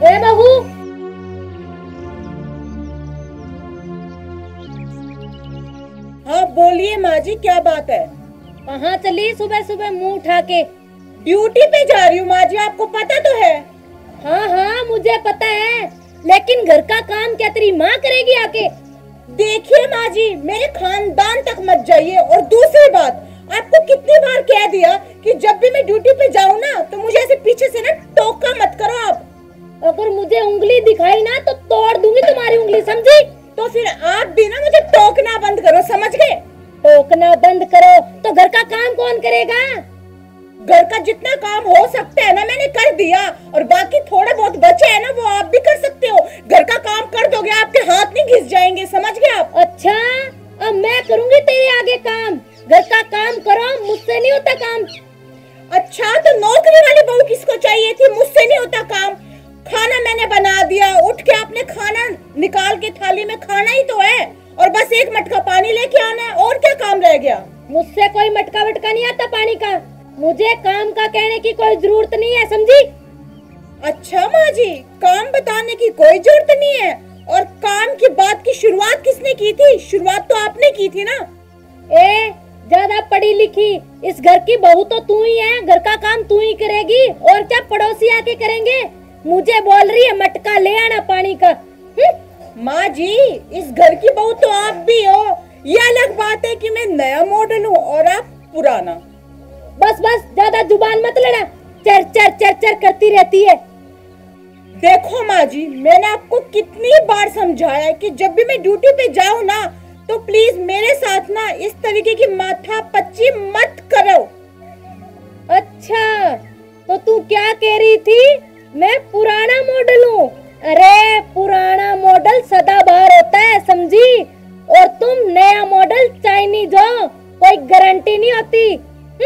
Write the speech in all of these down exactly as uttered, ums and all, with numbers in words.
ए बहू, हाँ बोलिए माँ जी, क्या बात है? कहाँ चली सुबह सुबह मुंह उठा के? ड्यूटी पे जा रही हूँ माँ जी, आपको पता तो है। हाँ हाँ मुझे पता है, लेकिन घर का काम क्या तेरी माँ करेगी आके? देखिए माँ जी, मेरे खानदान तक मत जाइए। और दूसरी बात, आपको कितनी बार कह दिया कि जब भी मैं ड्यूटी पे जाऊँ ना तो मुझे ऐसे पीछे से ना टोका मत करो आप। अगर मुझे उंगली दिखाई ना तो तोड़ दूंगी तुम्हारी उंगली, समझी? तो फिर आप भी ना मुझे टोकना बंद करो, समझ गए? टोकना बंद करो तो घर का काम कौन करेगा? घर का जितना काम हो सकता है ना मैंने कर दिया, और बाकी थोड़ा बहुत बचे है ना वो आप भी कर सकते हो। घर का काम कर दोगे आपके हाथ नहीं घिस जाएंगे, समझ गए आप? अच्छा, अब मैं करूंगी तेरे आगे काम। घर का काम करो, मुझसे नहीं होता काम। अच्छा, तो नौकरी वाली बहू किसको चाहिए थी? मुझसे नहीं होता काम। खाना मैंने बना दिया, उठ के आपने खाना निकाल के थाली में खाना ही तो है, और बस एक मटका पानी लेके आना है। और क्या काम रह गया? मुझसे कोई मटका वटका नहीं आता पानी का। मुझे काम का कहने की कोई जरूरत नहीं है, समझी? अच्छा माँ जी, काम बताने की कोई जरूरत नहीं है। और काम की बात की शुरुआत किसने की थी? शुरुआत तो आपने की थी ना। ए, ज्यादा पढ़ी लिखी इस घर की बहू तो तू ही है। घर का काम तू ही करेगी, और क्या पड़ोसी आके करेंगे? मुझे बोल रही है मटका ले आना पानी का। माँ जी, इस घर की बहू तो आप भी हो। ये अलग बात है कि मैं नया मॉडल हूँ और आप पुराना। बस बस, ज्यादा जुबान मत लड़ा, चर चर चर चर करती रहती है। देखो माँ जी, मैंने आपको कितनी बार समझाया है कि जब भी मैं ड्यूटी पे जाऊँ ना तो प्लीज मेरे साथ ना इस तरीके की माथा पच्ची मत करो। अच्छा, तो तू क्या कह रही थी? मैं पुराना मॉडल हूँ? अरे पुराना मॉडल सदाबहार होता है, समझी? और तुम नया मॉडल चाइनीज हो, कोई गारंटी नहीं होती।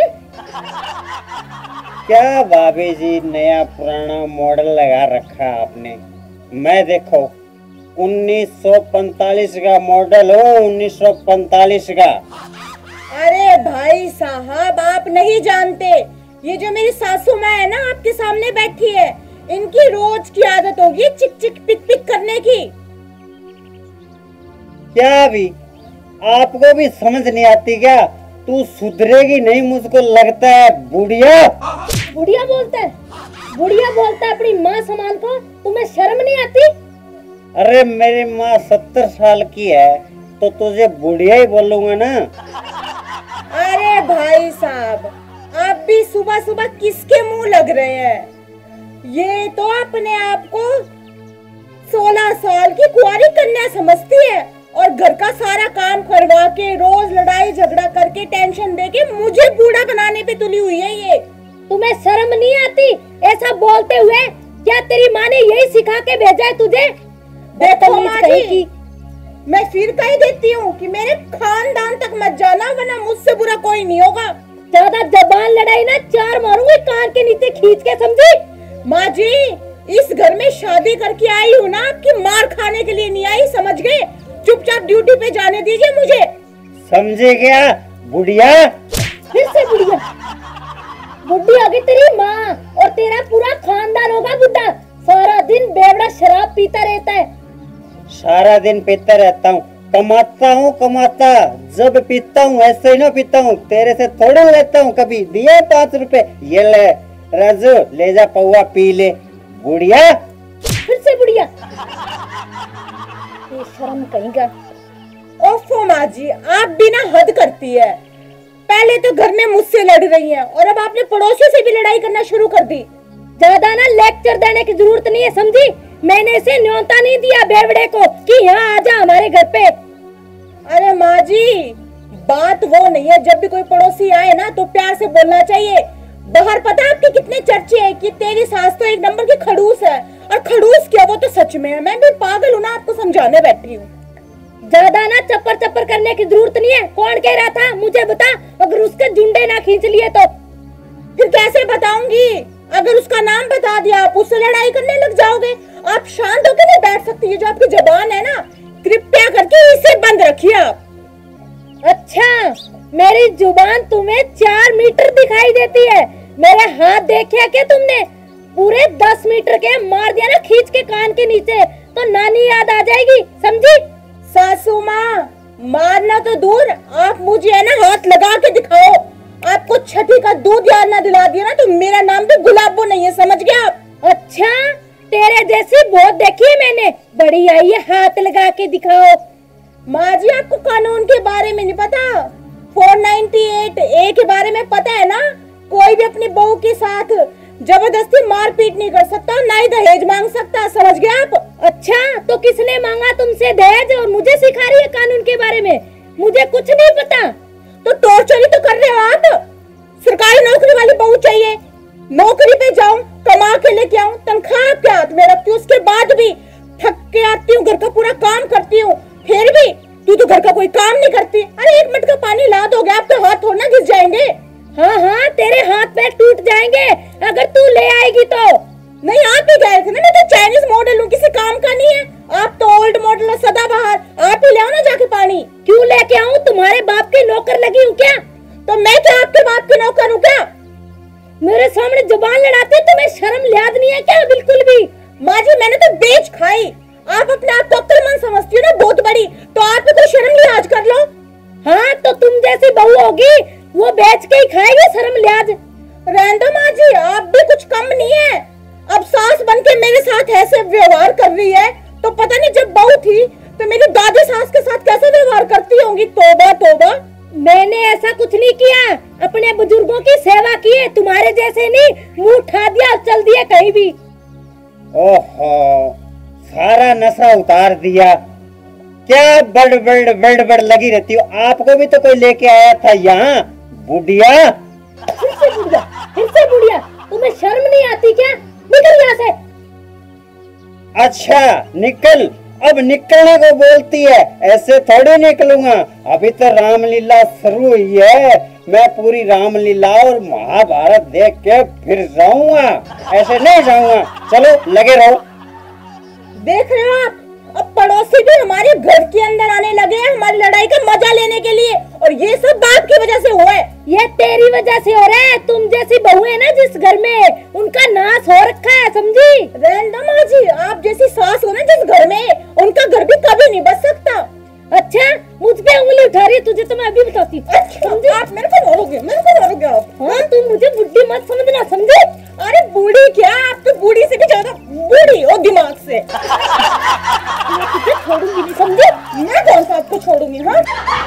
क्या भाभी जी, नया पुराना मॉडल लगा रखा आपने। मैं देखो उन्नीस सौ पैंतालीस का मॉडल हो, उन्नीस सौ पैंतालीस का। अरे भाई साहब, आप नहीं जानते, ये जो मेरी सासू माँ है ना आपके सामने बैठी है, इनकी रोज की आदत होगी चिक चिक पिक पिक करने की। क्या भी आपको भी समझ नहीं आती क्या? तू सुधरेगी नहीं मुझको लगता है। बुढ़िया बुढ़िया बोलता है, बुढ़िया बोलता है अपनी माँ समान को। तुम्हें शर्म नहीं आती? अरे मेरी माँ सत्तर साल की है तो तुझे बुढ़िया ही बोलूंगा ना। अरे भाई साहब, आप भी सुबह सुबह किसके मुंह लग रहे हैं? ये तो अपने आप को सोलह साल की कुंवारी कन्या समझती है, और घर का सारा काम करवा के रोज लड़ाई झगड़ा करके टेंशन देके मुझे बूढ़ा बनाने पे तुली हुई है ये। तुम्हें शर्म नहीं आती ऐसा बोलते हुए? क्या तेरी माँ ने यही सिखा के भेजा है तुझे? देखो माँ जी, मैं फिर कह देती हूँ कि मेरे खानदान तक मत जाना, वरना मुझसे बुरा कोई नहीं होगा। ज्यादा जबान लड़ाई ना चार मारूंगी कान के नीचे खींच के, समझी? माँ जी, इस घर में शादी करके आई हूँ ना, आपकी मार खाने के लिए नहीं आई, समझ गए? चुपचाप ड्यूटी पे जाने दीजिए मुझे। समझे क्या बुढ़िया? फिर से बुढ़िया? बुढ़ी होगी तेरी माँ, और तेरा पूरा खानदान होगा बुढ़ा। सारा दिन बेवड़ा शराब पीता रहता है। सारा दिन पीता रहता हूँ, कमाता हूँ कमाता। जब पीता हूँ ऐसे ही ना पीता हूँ, तेरे से थोड़ा लेता हूँ। कभी दिए पाँच रुपए, ये ले राजू, ले जा पौवा पी ले। बुढ़िया फिर से बुढ़िया? ये शर्म कहेगा। ओफो माँ जी, आप भी ना हद करती है। पहले तो घर में मुझसे लड़ रही हैं, और अब आपने पड़ोसियों से भी लड़ाई करना शुरू कर दी। ज्यादा ना लेक्चर देने की जरूरत नहीं है, समझी? मैंने इसे न्योता नहीं दिया बेवड़े को कि यहाँ आ जा हमारे घर पे। अरे माँ जी, बात वो नहीं है, जब भी कोई पड़ोसी आए ना तो प्यार से बोलना चाहिए। बाहर पता है आपके कितने चर्चे हैं कि तेरी सास तो एक नंबर की खड़ूस है, और खड़ूस क्या, वो तो सच में है। मैं भी पागल हूँ ना, आपको समझाने बैठी हूँ। ज्यादा ना चप्पर चप्पर करने की जरूरत नहीं है। कौन कह रहा था मुझे बता, अगर उसके जुंडे ना खींच लिए तो? फिर कैसे बताऊंगी? अगर उसका नाम बता दिया आप उससे लड़ाई करने लग जाओगे। आप शांत होकर नहीं बैठ सकती, ये जो आपकी जबान है ना, कृपया करके इसे बंद रखिए आप। अच्छा, मेरी जुबान तुम्हें चार मीटर दिखाई देती है? मेरे हाथ देखे क्या तुमने? पूरे दस मीटर के मार दिया ना खींच के कान के नीचे तो नानी याद आ जाएगी, समझी? सासू माँ, मारना तो दूर, आप मुझे है ना हाथ लगा के दिखाओ। आपको छठी का दूध याद ना दिला दिया ना तो मेरा नाम भी गुलाबो नहीं है, समझ गया आप? अच्छा, तेरे जैसी बहुत देखी है मैंने, बड़ी आई है हाथ लगा के दिखाओ। माँ जी, आपको कानून के बारे में नहीं पता, चार सौ अट्ठानवे ए के बारे में पता है ना? कोई भी अपनी बहू के साथ जबरदस्ती मारपीट नहीं कर सकता, ना ही दहेज मांग सकता, समझ गए आप? अच्छा, तो किसने मांगा तुमसे दहेज और मुझे सिखा रही है कानून के बारे में? मुझे कुछ नहीं पता। तो टॉर्चर ही तो कर रहे हो आप। सरकारी नौकरी वाली बहू चाहिए, नौकरी पे जाऊं, कमा के लेके आऊं, तनख्वाह आपके हाथ में रखती हूँ, उसके बाद भी थक के आती हूँ, घर का पूरा काम करती हूँ, फिर भी तू तो घर का कोई काम नहीं करती। अरे एक मिनट का पानी ला दोगे, आपके हाथ थोड़ा ना घिस जाएंगे। हाँ हाँ, तेरे हाथ पैर टूट जाएंगे अगर तू ले आएगी तो। नहीं, आप ही गए थे ना, मैं तो चाइनीज मॉडल हूँ, किसी काम का नहीं है। आप तो ओल्ड मॉडल है, सदाबहार, आप ही ले आओ ना जाके पानी। क्यों लेके आऊँ? तुम्हारे बाप की नौकर लगी हूँ क्या? तो मैं क्या आपके बाप की नौकर हूँ क्या? मेरे सामने जुबान लड़ाते, तुम्हें शर्म लिहाज नहीं है क्या बिल्कुल भी? माँ जी, मैंने तो बेच खाई, आप अपने आप को अक्लमंद समझती हो ना बहुत बड़ी, तो आप भी कोई शर्म लिहाज कर लो। हाँ, तो तुम जैसी बहू होगी वो बेच के ही खाएगी शर्म लिहाज। रहने दो माँ जी, आप भी कुछ कम नहीं है। अब सास बन के मेरे साथ ऐसे व्यवहार कर रही है तो पता नहीं जब बहू थी तो मेरी दादी सास के साथ कैसे व्यवहार करती होंगी। तौबा तौबा, मैंने ऐसा कुछ नहीं किया, अपने बुजुर्गों की सेवा की है, तुम्हारे जैसे नहीं मुंह उठा दिया और चल दिया कहीं भी। ओहो, सारा नशा उतार दिया, क्या बड़ बड़ बड़ बड़ लगी रहती हो। आपको भी तो कोई लेके आया था यहाँ, बुढ़िया। फिर से बुढ़िया, फिर से बुढ़िया, तुम्हें शर्म नहीं आती क्या? निकल यहाँ से। अच्छा निकल, अब निकलने को बोलती है, ऐसे थोड़ी निकलूंगा, अभी तो रामलीला शुरू हुई है, मैं पूरी रामलीला और महाभारत देख के फिर जाऊंगा, ऐसे नहीं जाऊंगा। चलो लगे रहो। देख रहे हो आप, अब पड़ोसी भी हमारे घर के अंदर आने लगे हैं हमारी लड़ाई का मजा लेने के लिए, और ये सब बाप की वजह से हुआ है। ये तेरी वजह से हो रहा है, तुम जैसी बहू है ना जिस घर में, उनका नाश हो रखा है, समझी? रहना माँ जी, आप जैसी सास हो ना जिस घर में, उनका घर भी कभी नहीं बच सकता। अच्छा, मुझ पे उंगली उठा रही है, तुझे तो मैं अभी बताती। अच्छा, आप मेरे को मारोगे, मेरे को मारोगे आप? हाँ, तुम मुझे बुढ़ी मत समझना, समझे? अरे बूढ़ी क्या, आप तो बूढ़ी से भी ज्यादा बूढ़ी हो दिमाग से। मैं तुझे छोड़ूंगी नहीं, समझे? मैं कौन सा आपको छोड़ूंगी? हाँ,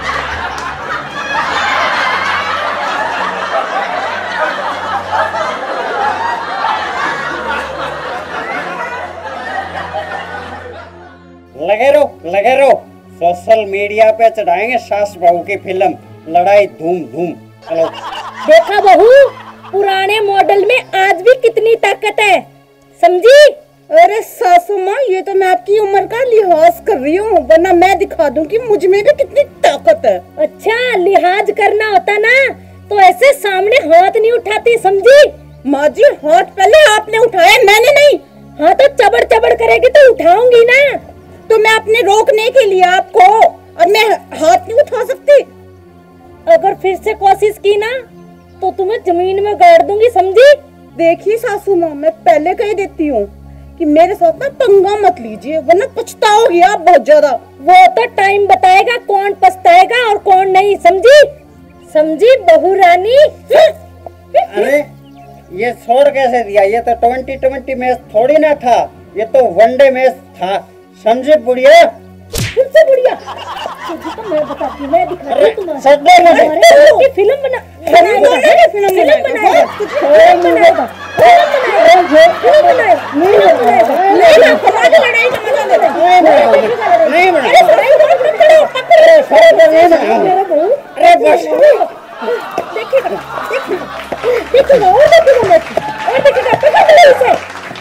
लगे रहो, लगे रहो, सोशल मीडिया पे चढ़ाएंगे सास बहू की फिल्म, लड़ाई धूम धूम। चलो। देखा बहू, पुराने मॉडल में आज भी कितनी ताकत है, समझी? अरे सासू माँ, ये तो मैं आपकी उम्र का लिहाज कर रही हूँ, वरना मैं दिखा दूँ कि मुझ में भी कितनी ताकत है। अच्छा, लिहाज करना होता ना तो ऐसे सामने हाथ नहीं उठाती, समझी? माँ जी, हाथ पहले आपने उठाया, मैंने नहीं। हाँ, तो चबड़ चबड़ करेगी तो उठाऊंगी ना। तो मैं अपने रोकने के लिए आपको, अब मैं हाथ नहीं उठा सकती। अगर फिर से कोशिश की ना तो तुम्हें जमीन में गाड़ दूंगी, समझी? देखिए सासू माँ, मैं पहले कह देती हूँ कि मेरे साथ ना पंगा मत लीजिए, वरना पछताओगी आप बहुत ज्यादा। वो तो टाइम बताएगा कौन पछताएगा और कौन नहीं, समझी? समझी बहू रानी? अरे ये छोड़ कैसे दिया, ये तो ट्वेंटी ट्वेंटी मैच थोड़ी ना था, ये तो वनडे मैच था, समझे बुढ़िया? फिर से बुढ़िया, तुझे तो मैं बताती, मैं दिखाती हूँ तुम्हें। सदमे में तुम्हारे फिल्म बना, बनाएगा, फिल्म बनाएगा, फिल्म बनाएगा, फिल्म बनाएगा, फिल्म बनाएगा, फिल्म बनाएगा, नहीं ना, हमारी लड़ाई का मजा लेना। नहीं बना, अरे भाई, पकड़ो, पकड़ो, मेरा बहू, अरे बस देखिएगा, देखिएगा, देखिएगा, और देखिएगा मैं, और देखिएगा, पकड़ लो इसे।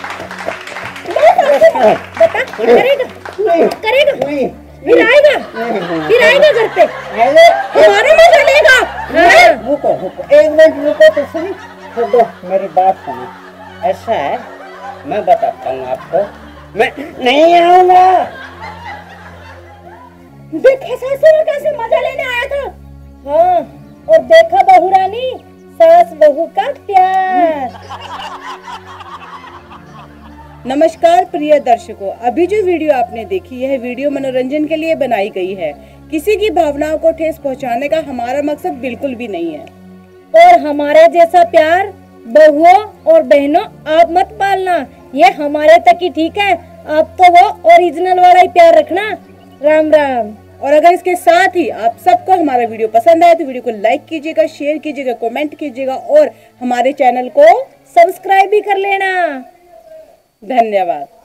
बता, करेगा, करेगा, फिर आएगा, फिर आएगा घर पे, हमारा मजा लेगा। हाँ। रुको रुको, एक मिनट रुको तो सही, छोड़ो मेरी बात सुनो। ऐसा है, मैं बताता हूँ आपको, मैं नहीं आऊंगा। देखा सासू में कैसे मजा लेने आया था। हाँ, और देखा बहू रानी, सास बहू का प्यार। नमस्कार प्रिय दर्शकों, अभी जो वीडियो आपने देखी यह वीडियो मनोरंजन के लिए बनाई गई है। किसी की भावनाओं को ठेस पहुंचाने का हमारा मकसद बिल्कुल भी नहीं है। और हमारे जैसा प्यार बहुओं और बहनों आप मत पालना, ये हमारे तक ही ठीक है। आप तो वो ओरिजिनल वाला ही प्यार रखना। राम राम। और अगर इसके साथ ही आप सबको हमारा वीडियो पसंद आए तो वीडियो को लाइक कीजिएगा, शेयर कीजिएगा, कमेंट कीजिएगा और हमारे चैनल को सब्सक्राइब भी कर लेना। धन्यवाद।